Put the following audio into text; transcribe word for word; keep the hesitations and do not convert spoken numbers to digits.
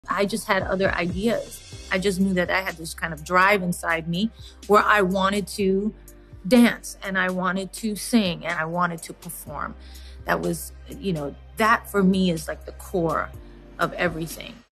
I just had other ideas. I just knew that I had this kind of drive inside me where I wanted to dance and I wanted to sing and I wanted to perform. That was, you know, that for me is like the core of everything.